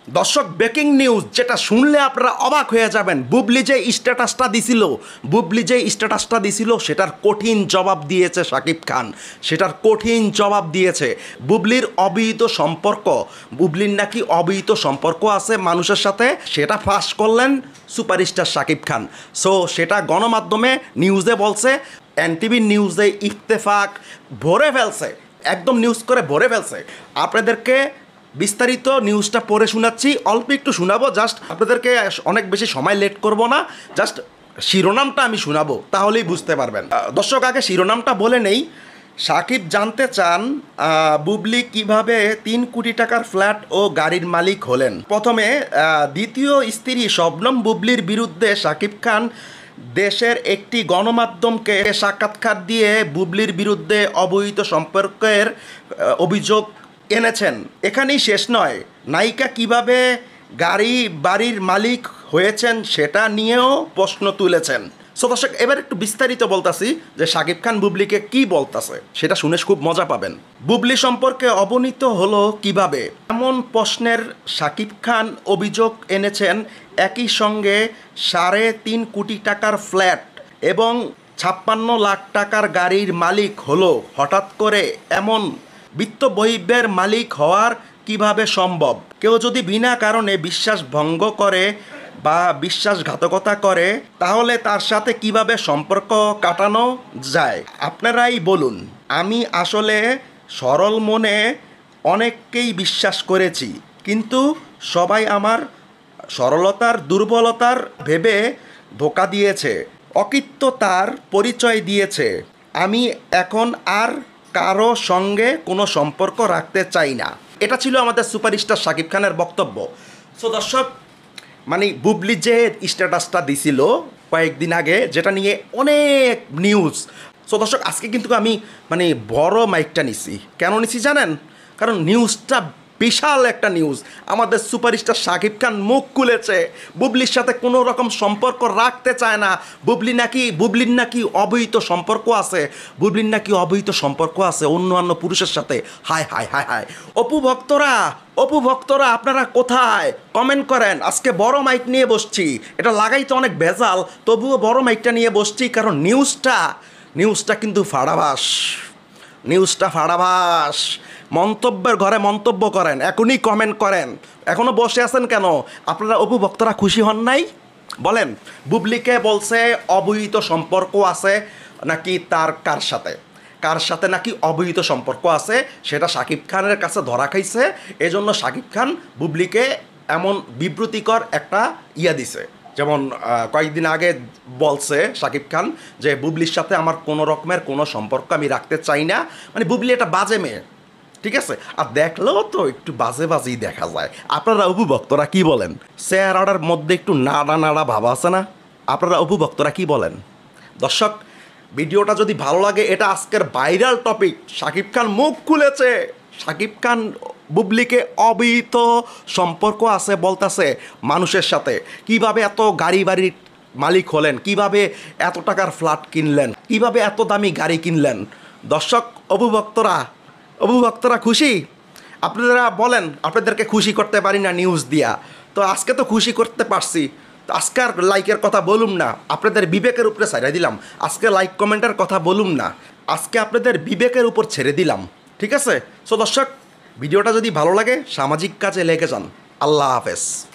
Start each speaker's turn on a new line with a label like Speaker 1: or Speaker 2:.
Speaker 1: দর্শক, breaking news যেটা শুনলে আপনারা অবাক হয়ে যাবেন। বুবলি যে স্ট্যাটাসটা দিছিল সেটার কঠিন জবাব দিয়েছে শাকিব খান। সেটার কঠিন জবাব দিয়েছে। বুবলির নাকি অবিহিত সম্পর্ক আছে মানুষের সাথে, সেটা ফাঁস করলেন সুপারস্টার শাকিব খান। সো সেটা গণমাধ্যমে নিউজে বলছে, এনটিভি নিউজে ইত্তেফাক ভরে ফেলছে, একদম নিউজ করে ভরে ফেলছে। আপনাদেরকে বিস্তারিত নিউজটা পড়ে শোনাচ্ছি, অল্প একটু শোনাবো, জাস্ট আপনাদেরকে অনেক বেশি সময় লেট করব না, জাস্ট শিরোনামটা আমি শোনাবো, তাহলেই বুঝতে পারবেন। দর্শক, আগে শিরোনামটা বলে নেই। সাকিব জানতে চান বুবলি কিভাবে 3 কোটি টাকার ফ্ল্যাট ও গাড়ির মালিক হলেন। প্রথমে দ্বিতীয় স্ত্রী শবনম বুবলির বিরুদ্ধে সাকিব খান দেশের একটি গণমাধ্যমকে সাক্ষাৎকার দিয়ে বুবলির বিরুদ্ধে অবৈধ সম্পর্কের অভিযোগ এনেছেন। এখানেই শেষ নয়, নায়িকা কিভাবে গাড়ি বাড়ির মালিক হয়েছেন সেটা নিয়েও প্রশ্ন তুলেছেন। সো দর্শক, এবার একটু বিস্তারিত বলতাছি যে সাকিব খান বুবলিকে কি বলতাছে, সেটা শুনে খুব মজা পাবেন। বুবলি সম্পর্কে অবনীত হলো কিভাবে, এমন প্রশ্নের সাকিব খান অভিযোগ এনেছেন একই সঙ্গে 3.5 কোটি টাকার ফ্ল্যাট এবং 56 লাখ টাকার গাড়ির মালিক হলো হঠাৎ করে, এমন বিত্তবৈভবের মালিক হওয়ার কিভাবে সম্ভব? কেউ যদি বিনা কারণে বিশ্বাস ভঙ্গ করে বা বিশ্বাসঘাতকতা করে, তাহলে তার সাথে কিভাবে সম্পর্ক কাটানো যায়? আপনারাই বলুন। আমি আসলে সরল মনে অনেককেই বিশ্বাস করেছি, কিন্তু সবাই আমার সরলতার দুর্বলতার ভেবে ধোঁকা দিয়েছে, অকৃত্যতার পরিচয় দিয়েছে। আমি এখন আর কারো সঙ্গে কোনো সম্পর্ক রাখতে চাই না। এটা ছিল আমাদের সুপারস্টার শাকিব খানের বক্তব্য। সো দর্শক, মানে বুবলি যে স্ট্যাটাসটা দিছিল কয়েকদিন আগে, যেটা নিয়ে অনেক নিউজ। সো দর্শক, আজকে কিন্তু আমি বড় মাইকটা নিছি। কেন নিছি জানেন? কারণ নিউজটা বিশাল একটা নিউজ। আমাদের সুপারস্টার শাকিব খান মুখ খুলেছে, বুবলির সাথে কোনো রকম সম্পর্ক রাখতে চায় না। বুবলির নাকি অবৈধ সম্পর্ক আছে অন্য পুরুষের সাথে। হায় হায় হায় হায়। অপু ভক্তরা আপনারা কোথায়? কমেন্ট করেন। আজকে বড় মাইক নিয়ে বসছি, এটা লাগাইতে অনেক ভেজাল, তবুও বড় মাইকটা নিয়ে বসছি, কারণ নিউজটা কিন্তু ফাড়াবাস। মন্তব্যের ঘরে মন্তব্য করেন, এখনই কমেন্ট করেন। এখনও বসে আছেন কেন? আপনারা অপু ভক্তরা খুশি হন নাই? বলেন। বুবলিকে বলছে অবৈধ সম্পর্ক আছে নাকি, তার কার সাথে নাকি অবৈধ সম্পর্ক আছে, সেটা শাকিব খানের কাছে ধরা খাইছে। এজন্য শাকিব খান বুবলিকে এমন বিব্রতিকর একটা দিছে। যেমন কয়েকদিন আগে বলছে শাকিব খান যে বুবলির সাথে আমার কোনো রকমের কোনো সম্পর্ক আমি রাখতে চাই না। বুবলি একটা বাজে মেয়ে, ঠিক আছে? আর দেখলেও তো একটু বাজেই দেখা যায়। আপনারা অপু ভক্তরা কি বলেন? চেহারাটার মধ্যে একটু নাড়া ভাব আছে না? আপনারা অপু ভক্তরা কি বলেন? দর্শক, ভিডিওটা যদি ভালো লাগে, এটা আজকের ভাইরাল টপিক। শাকিব খান মুখ খুলেছে। শাকিব খান বুবলিকে অবৈধ সম্পর্ক আছে বলতেছে মানুষের সাথে। কিভাবে এত বাড়ির মালিক হলেন, কিভাবে এত টাকার ফ্ল্যাট কিনলেন, কিভাবে এত দামি গাড়ি কিনলেন। দর্শক, অপু ভক্তরা খুশি? আপনারা বলেন। আপনাদেরকে খুশি করতে পারি না নিউজ দিয়া, তো আজকে তো খুশি করতে পারছি। তো আজকে আর লাইকের কথা বলুম না, আপনাদের বিবেকের উপরে ছেড়ে দিলাম। আজকে লাইক কমেন্টের কথা বলুম না, আজকে আপনাদের বিবেকের উপর ছেড়ে দিলাম, ঠিক আছে? সো দর্শক, ভিডিওটা যদি ভালো লাগে সামাজিক কাজে লেগে যান। আল্লাহ হাফেজ।